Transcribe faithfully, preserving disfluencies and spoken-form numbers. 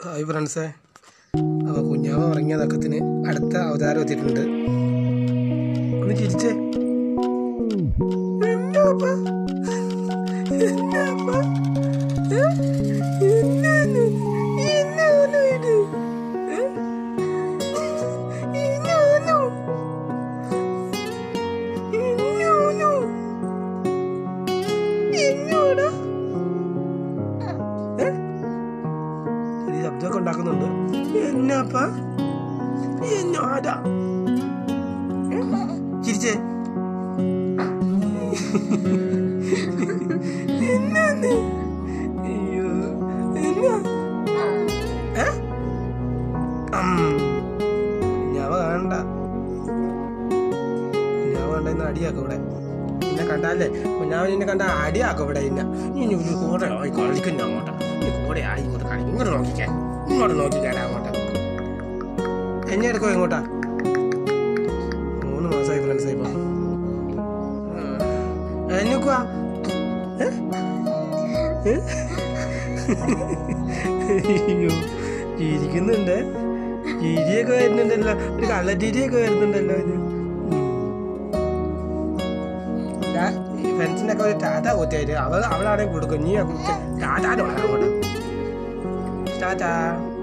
Hi ഫ്രണ്ട്സേ, അപ്പോൾ കുഞ്ഞാവ ഉറങ്ങിയ തക്കത്തിന് അടുത്ത അവതാരം എത്തിയിട്ടുണ്ട്. ഒന്ന് ചിരിച്ചേ. ശബ്ദമൊക്കെ ഉണ്ടാക്കുന്നുണ്ട്. എന്നാപ്പാ എന്നാടാ ചിരിച്ചേ. എന്നാന്ന് അയ്യോ എന്നാ കുഞ്ഞാവ കാണണ്ട, കുഞ്ഞാവ കണ്ട ഇന്ന് അടിയാക്കും ഇവിടെ. എന്നെ കണ്ടാലേ കുഞ്ഞാവൻ എന്നെ കണ്ട അടിയാക്കും ഇവിടെ. ഇന്ന ഇനി ഒരു കൂടെ ആയി കളിക്കുന്ന അങ്ങോട്ട്, ഈ കൂടെ ആയി ഇങ്ങോട്ട് കളി. ഇങ്ങോട്ട് നോക്കിക്കാൻ, ഇങ്ങോട്ട് നോക്കിക്കാൻ അങ്ങോട്ട്. എന്നെ എടുക്കോ ഇങ്ങോട്ടാ. മൂന്ന് മാസമായി ഫ്രണ്ട്സ് ഇപ്പൊ എന്നക്കുവാ. അയ്യോ ചിരിക്കുന്നുണ്ട്, ചിരിയൊക്കെ വരുന്നുണ്ടല്ലോ, ഒരു കള്ളച്ചിരിയൊക്കെ വരുന്നുണ്ടല്ലോ. ഇത് ഫ്രണ്ട്സിനൊക്കെ ഒരു ടാറ്റ കൂത്തിയായിട്ട് അവൾ അവളാണെങ്കിൽ കൊടുക്കും. നീ ടാറ്റാനോ അങ്ങോട്ട് ടാറ്റാ.